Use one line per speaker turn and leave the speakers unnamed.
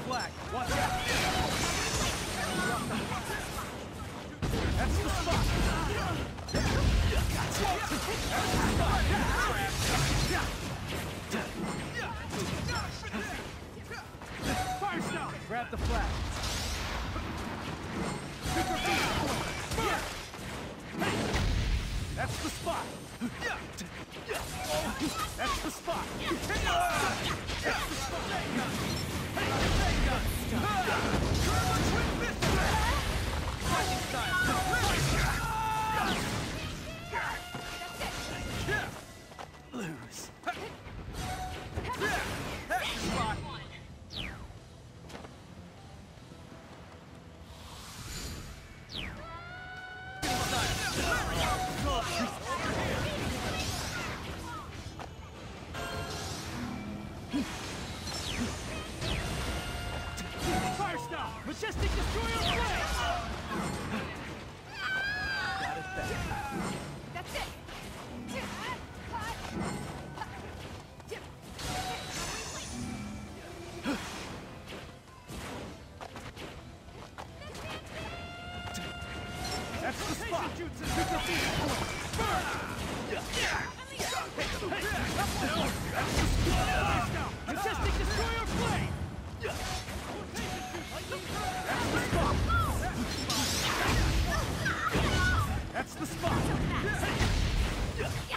flag. Watch out. That's the spot. That's the spot. Fire stop. Grab the flag. Super beat. That's the spot. That's the spot. That's the spot. Fighting style. Lose. That's the spot. Fire stop! Majestic Destroyer play! Got it back.
That's it!
That's the spot! Super beat! That's the spot! Majestic Destroyer play! That's the spot! That's the spot!